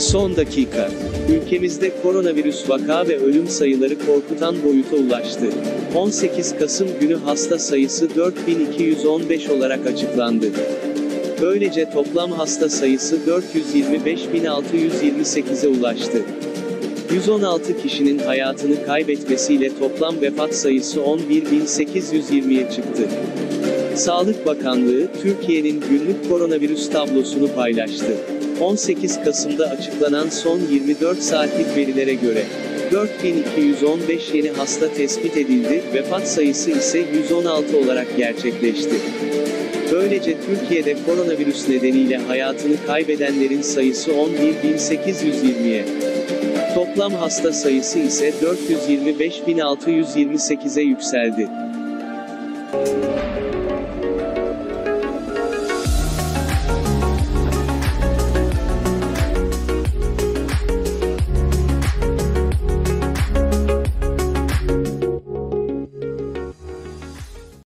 Son dakika. Ülkemizde koronavirüs vaka ve ölüm sayıları korkutan boyuta ulaştı. 18 Kasım günü hasta sayısı 4215 olarak açıklandı. Böylece toplam hasta sayısı 425.628'e ulaştı. 116 kişinin hayatını kaybetmesiyle toplam vefat sayısı 11.820'ye çıktı. Sağlık Bakanlığı, Türkiye'nin günlük koronavirüs tablosunu paylaştı. 18 Kasım'da açıklanan son 24 saatlik verilere göre, 4215 yeni hasta tespit edildi, vefat sayısı ise 116 olarak gerçekleşti. Böylece Türkiye'de koronavirüs nedeniyle hayatını kaybedenlerin sayısı 11.820'ye. Toplam hasta sayısı ise 425.628'e yükseldi.